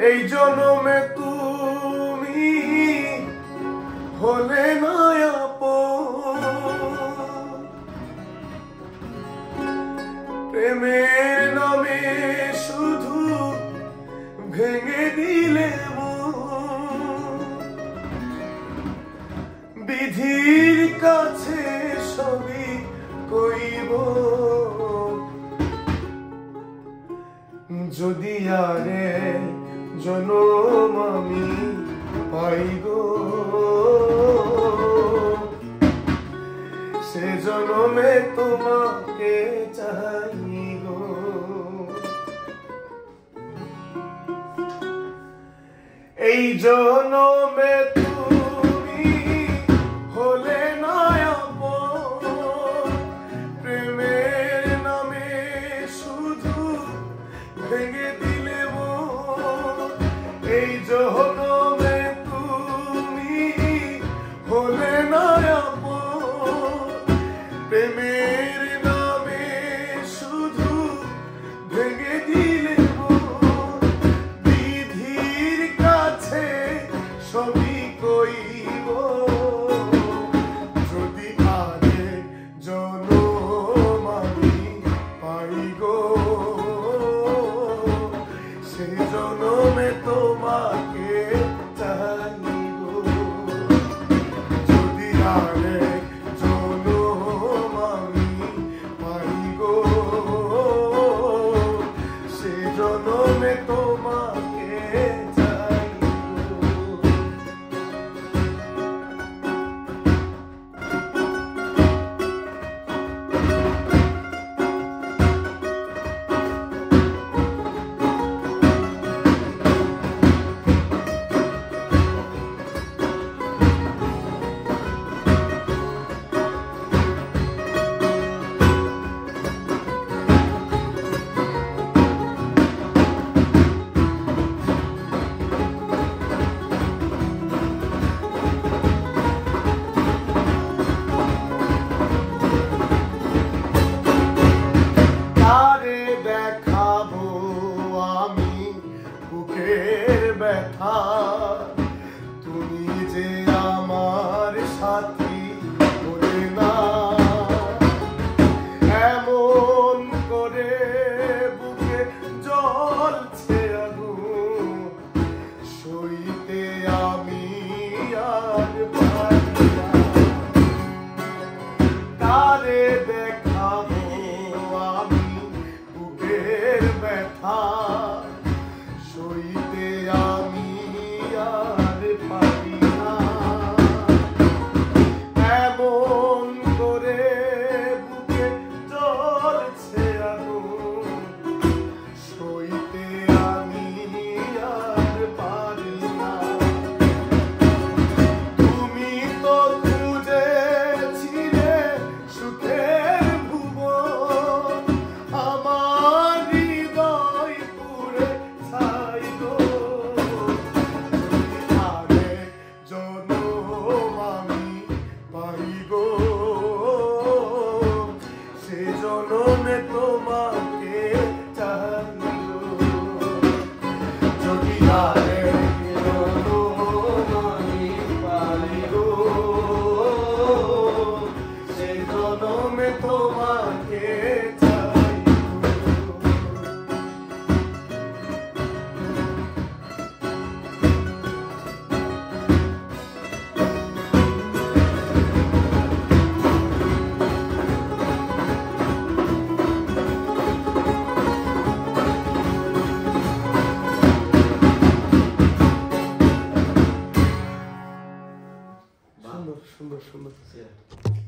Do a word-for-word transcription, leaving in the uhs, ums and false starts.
এই জনমে তুমি হলে না আপন, প্রেমের নামে শুধু ভেঙে দিলে মন। বিধির কাছে সবই কইব, যদি আরে জনম আমি পাই গো, সে জনমে তোমাকে চাই গো। এই জনমে তুমি হলে না আপন, প্রেমের নামে শুধু ভেঙে দিলে মন। এই জনমে তুমি হলে না আপন, প্রেমের নামে শুধু ভেঙে দিলে মন। বিধির কাছে সবই কইব, যদি আগে জনম আমি পাই গো, সে জনমে তোমাকে চাই গো। যদি আগে জনম আমি পাই গো, সে জনমে তোমাকে চাই গো। দেখাবো আমি বুকের ব্যথা, তুমি যে আমার সাথী বলে না, এমন করে বুকে জ্বলছে আগুন, সইতে আমি আর পারি না। তারে দেখাবো আমি বুকের ব্যথা, সইতে আমি আর পারি না। এমন করে বুকে জ্বলছে আগুন, সইতে আমি আর পারি না। তুমি তো খুঁজেছিলে সুখের ভুবন, আমার হৃদয় পুড়ে ছাই গো। যদি আগে জনম আমি পাই গো, সে জনমে তোমাকে চাই গো। যদি আগে জনম আমি পাই গো, সে জনমে তোমাকে চাই গো। সুন্দর সুন্দর সুন্দর।